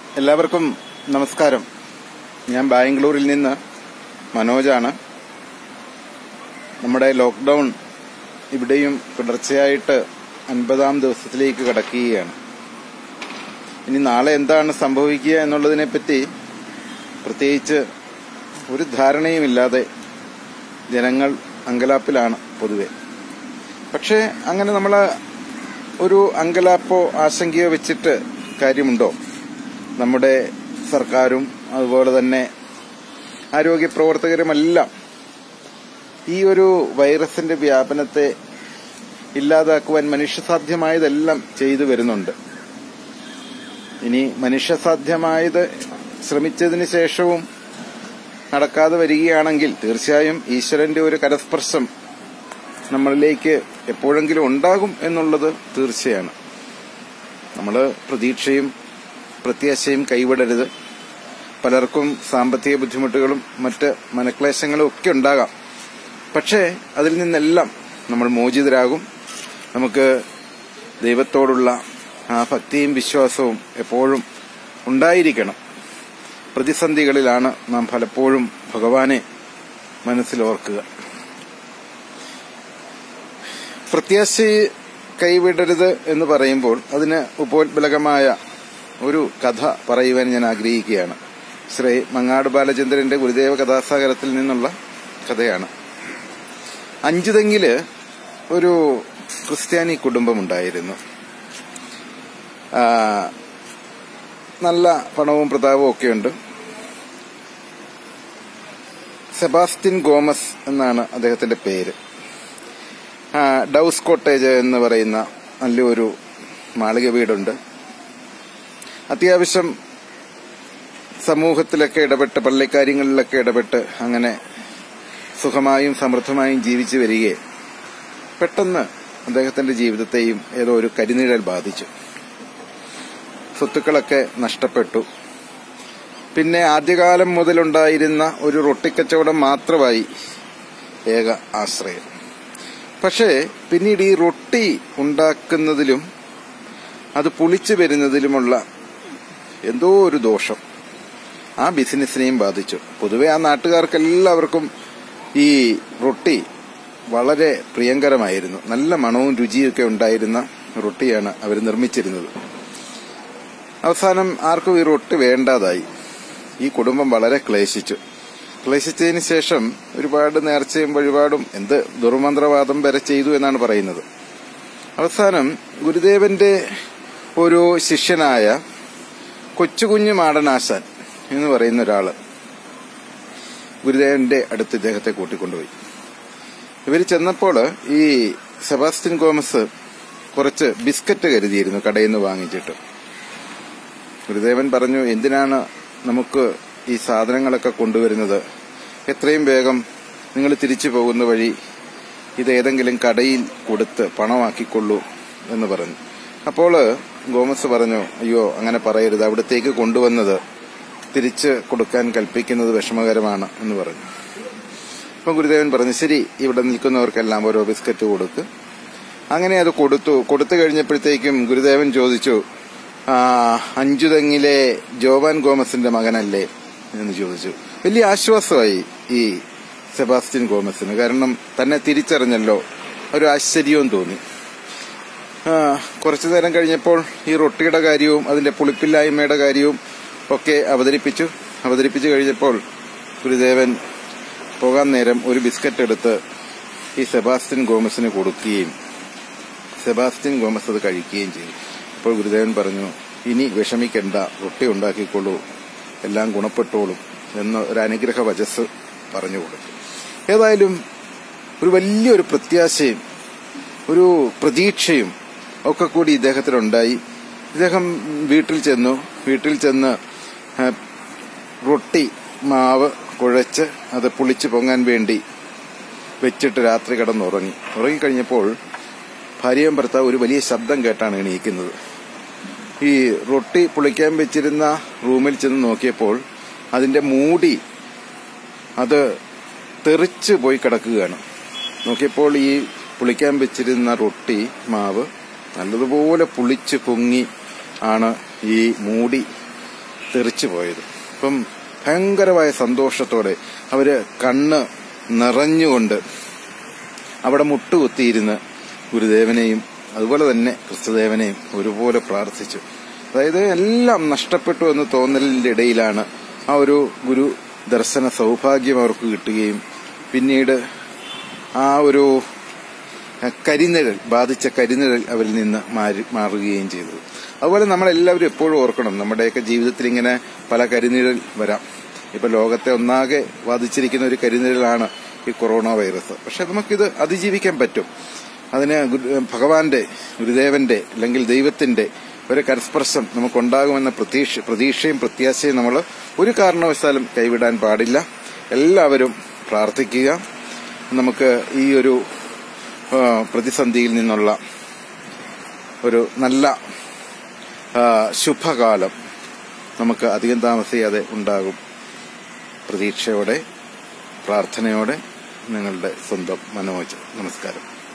എല്ലാവർക്കും നമസ്കാരം. ഞാൻ ബാംഗ്ലൂരിൽ നിന്ന് മനോജാണ്. നമ്മുടെ ലോക്ക്ഡൌൺ ഇവിടെയും തുടർച്ചയായിട്ട് 50-ാം ദിവസത്തിലേക്ക് കടക്കുകയാണ്. ഇനി നാളെ എന്താണ് സംഭവിക്കുക എന്നുള്ളതിനെപ്പറ്റി പ്രത്യേകിച്ച് ഒരു ധാരണയുമില്ലാതെ ജനങ്ങൾ അങ്കലാപ്പിലാണ് പൊതുവെ. പക്ഷേ അങ്ങനെ നമ്മൾ ഒരു അങ്കലാപ്പോ ആശങ്കയോ വെച്ചിട്ട് കാര്യമുണ്ടോ? നമ്മുടെ സർക്കാരും അതുപോലെ തന്നെ ആരോഗ്യ പ്രവർത്തകരുമെല്ലാം ഈ ഒരു വൈറസിന്റെ വ്യാപനത്തെ ഇല്ലാതാക്കുവാൻ മനുഷ്യസാധ്യമായതെല്ലാം ചെയ്തു വരുന്നുണ്ട്. ഇനി മനുഷ്യസാധ്യമായത് ശ്രമിച്ചതിന് ശേഷവും നടക്കാതെ വരികയാണെങ്കിൽ തീർച്ചയായും ഈശ്വരന്റെ ഒരു കരസ്പർശം നമ്മളിലേക്ക് എപ്പോഴെങ്കിലും ഉണ്ടാകും എന്നുള്ളത് തീർച്ചയാണ്. നമ്മൾ പ്രതീക്ഷയും പ്രത്യാശയും കൈവിടരുത്. പലർക്കും സാമ്പത്തിക ബുദ്ധിമുട്ടുകളും മറ്റ് മനക്ലേശങ്ങളും ഒക്കെ ഉണ്ടാകാം. പക്ഷേ അതിൽ നിന്നെല്ലാം നമ്മൾ മോചിതരാകും. നമുക്ക് ദൈവത്തോടുള്ള ആ ഭക്തിയും വിശ്വാസവും എപ്പോഴും ഉണ്ടായിരിക്കണം. പ്രതിസന്ധികളിലാണ് നാം പലപ്പോഴും ഭഗവാനെ മനസ്സിലോർക്കുക. പ്രത്യാശയെ കൈവിടരുത് എന്ന് പറയുമ്പോൾ അതിന് ഉപോത്ബലകമായ ഒരു കഥ പറയുവാൻ ഞാൻ ആഗ്രഹിക്കുകയാണ്. ശ്രീ മങ്ങാട് ബാലചന്ദ്രന്റെ ഗുരുദേവ കഥാസാഗരത്തിൽ നിന്നുള്ള കഥയാണ്. അഞ്ചുതെങ്ങില് ഒരു ക്രിസ്ത്യാനി കുടുംബമുണ്ടായിരുന്നു. നല്ല പണവും പ്രതാപവും ഒക്കെയുണ്ട്. സെബാസ്റ്റ്യൻ ഗോമസ് എന്നാണ് അദ്ദേഹത്തിന്റെ പേര്. ഡൌസ് കോട്ടേജ് എന്ന് പറയുന്ന നല്ലൊരു മാളിക വീടുണ്ട്. അത്യാവശ്യം സമൂഹത്തിലൊക്കെ ഇടപെട്ട് പള്ളിക്കാര്യങ്ങളിലൊക്കെ ഇടപെട്ട് അങ്ങനെ സുഖമായും സമൃദ്ധമായും ജീവിച്ചു വരികയെ പെട്ടെന്ന് അദ്ദേഹത്തിന്റെ ജീവിതത്തെയും ഏതോ ഒരു കരിനിഴൽ ബാധിച്ചു. സ്വത്തുക്കളൊക്കെ നഷ്ടപ്പെട്ടു. പിന്നെ ആദ്യകാലം മുതലുണ്ടായിരുന്ന ഒരു റൊട്ടിക്കച്ചവടം മാത്രമായി ഏക ആശ്രയം. പക്ഷേ പിന്നീട് ഈ റൊട്ടി ഉണ്ടാക്കുന്നതിലും അത് പുളിച്ചു വരുന്നതിലുമുള്ള എന്തോ ഒരു ദോഷം ആ ബിസിനസിനെയും ബാധിച്ചു. പൊതുവെ ആ നാട്ടുകാർക്കെല്ലാവർക്കും ഈ റൊട്ടി വളരെ പ്രിയങ്കരമായിരുന്നു. നല്ല മണവും രുചിയൊക്കെ ഉണ്ടായിരുന്ന റൊട്ടിയാണ് അവർ നിർമ്മിച്ചിരുന്നത്. അവസാനം ആർക്കും ഈ റൊട്ടി വേണ്ടാതായി. ഈ കുടുംബം വളരെ ക്ലേശിച്ചതിന് ശേഷം ഒരുപാട് നേർച്ചയും വഴിപാടും എന്ത് ദുർമന്ത്രവാദം വരെ ചെയ്തു എന്നാണ് പറയുന്നത്. അവസാനം ഗുരുദേവന്റെ ഒരു ശിഷ്യനായ കൊച്ചുകുഞ്ഞു മാടനാശാൻ എന്ന് പറയുന്ന ഒരാള് ഗുരുദേവന്റെ അടുത്ത് ഇദ്ദേഹത്തെ കൂട്ടിക്കൊണ്ടുപോയി. ഇവർ ചെന്നപ്പോൾ ഈ സെബാസ്റ്റ്യൻ ഗോമസ് കുറച്ച് ബിസ്ക്കറ്റ് കരുതിയിരുന്നു കടയിൽ നിന്ന് വാങ്ങിച്ചിട്ട്. ഗുരുദേവൻ പറഞ്ഞു, എന്തിനാണ് നമുക്ക് ഈ സാധനങ്ങളൊക്കെ കൊണ്ടുവരുന്നത്? എത്രയും വേഗം നിങ്ങൾ തിരിച്ചു പോകുന്ന വഴി ഇത് ഏതെങ്കിലും കടയിൽ കൊടുത്ത് പണമാക്കിക്കൊള്ളൂ എന്ന് പറഞ്ഞു. അപ്പോൾ ഗോമസ് പറഞ്ഞു, അയ്യോ അങ്ങനെ പറയരുത്, അവിടത്തേക്ക് കൊണ്ടുവന്നത് തിരിച്ച് കൊടുക്കാൻ കൽപ്പിക്കുന്നത് വിഷമകരമാണ് എന്ന് പറഞ്ഞു. അപ്പം ഗുരുദേവൻ പറഞ്ഞു, ശരി, ഇവിടെ നിൽക്കുന്നവർക്കെല്ലാം ഓരോ ബിസ്ക്കറ്റ് കൊടുക്ക്. അങ്ങനെ അത് കൊടുത്തു കഴിഞ്ഞപ്പോഴത്തേക്കും ഗുരുദേവൻ ചോദിച്ചു, അഞ്ചുതെങ്ങിലെ ജോവാൻ ഗോമസിന്റെ മകനല്ലേ എന്ന് ചോദിച്ചു. വലിയ ആശ്വാസമായി ഈ സെബാസ്റ്റ്യൻ ഗോമസിന്. കാരണം തന്നെ തിരിച്ചറിഞ്ഞല്ലോ. ഒരു ആശ്ചര്യവും തോന്നി. കുറച്ചു നേരം കഴിഞ്ഞപ്പോൾ ഈ റൊട്ടിയുടെ കാര്യവും അതിന്റെ പുളിപ്പില്ലായ്മയുടെ കാര്യവും ഒക്കെ അവതരിപ്പിച്ചു കഴിഞ്ഞപ്പോൾ ഗുരുദേവൻ പോകാൻ നേരം ഒരു ബിസ്ക്കറ്റ് എടുത്ത് ഈ സെബാസ്റ്റ്യൻ ഗോമസിന് കൊടുക്കുകയും സെബാസ്റ്റ്യൻ ഗോമസ് അത് കഴിക്കുകയും ചെയ്തു. അപ്പോൾ ഗുരുദേവൻ പറഞ്ഞു, ഇനി വിഷമിക്കണ്ട, റൊട്ടി ഉണ്ടാക്കിക്കൊള്ളൂ, എല്ലാം ഗുണപ്പെട്ടോളും എന്ന് ഒരു അനുഗ്രഹ വചസ് പറഞ്ഞു കൊടുത്തു. ഏതായാലും ഒരു വലിയൊരു പ്രത്യാശയും ഒരു പ്രതീക്ഷയും ഒക്കെ കൂടി ഇദ്ദേഹത്തിനുണ്ടായി. ഇദ്ദേഹം വീട്ടിൽ ചെന്ന് റൊട്ടി മാവ് കുഴച്ച് അത് പുളിച്ചു പൊങ്ങാൻ വേണ്ടി വെച്ചിട്ട് രാത്രി ഉറങ്ങിക്കഴിഞ്ഞപ്പോൾ ഭാര്യയും ഭർത്താവ് ഒരു വലിയ ശബ്ദം കേട്ടാണ് എണീക്കുന്നത്. ഈ റൊട്ടി പുളിക്കാൻ വെച്ചിരുന്ന റൂമിൽ ചെന്ന് നോക്കിയപ്പോൾ അതിന്റെ മൂടി അത് തെറിച്ചു പോയി കിടക്കുകയാണ്. നോക്കിയപ്പോൾ ഈ പുളിക്കാൻ വെച്ചിരുന്ന റൊട്ടി മാവ് നല്ലതുപോലെ പുളിച്ചു പൊങ്ങി ആണ് ഈ മൂടി തെറിച്ചു പോയത്. അപ്പം ഭയങ്കരമായ സന്തോഷത്തോടെ അവര് കണ്ണ് നിറഞ്ഞുകൊണ്ട് അവിടെ മുട്ടുകുത്തിയിരുന്ന് ഗുരുദേവനെയും അതുപോലെ തന്നെ ക്രിസ്തുദേവനെയും ഒരുപോലെ പ്രാർത്ഥിച്ചു. അതായത് എല്ലാം നഷ്ടപ്പെട്ടു എന്ന് തോന്നലിന്റെ ഇടയിലാണ് ആ ഒരു ഗുരു ദർശന സൗഭാഗ്യം അവർക്ക് കിട്ടുകയും പിന്നീട് ആ ഒരു കരിനിഴൽ ബാധിച്ച കരിനിഴൽ അവരിൽ നിന്ന് മാറുകയും ചെയ്തു. അതുപോലെ നമ്മളെല്ലാവരും എപ്പോഴും ഓർക്കണം, നമ്മുടെയൊക്കെ ജീവിതത്തിൽ ഇങ്ങനെ പല കരിനിഴൽ വരാം. ഇപ്പൊ ലോകത്തെ ഒന്നാകെ ബാധിച്ചിരിക്കുന്ന ഒരു കരിനിഴലാണ് ഈ കൊറോണ വൈറസ്. പക്ഷെ നമുക്കിത് അതിജീവിക്കാൻ പറ്റും. അതിന് ഭഗവാന്റെ, ഗുരുദേവന്റെ അല്ലെങ്കിൽ ദൈവത്തിന്റെ ഒരു കരസ്പർശം നമുക്കുണ്ടാകുമെന്ന പ്രതീക്ഷയും പ്രത്യാശയും നമ്മൾ ഒരു കാരണവശാലും കൈവിടാൻ പാടില്ല. എല്ലാവരും പ്രാർത്ഥിക്കുക. നമുക്ക് ഈ ഒരു പ്രതിസന്ധിയിൽ നിന്നുള്ള ഒരു നല്ല ശുഭകാലം നമുക്ക് അധികം താമസിയാതെ ഉണ്ടാകും. പ്രതീക്ഷയോടെ, പ്രാർത്ഥനയോടെ നിങ്ങളുടെ സ്വന്തം മനോജ്. നമസ്കാരം.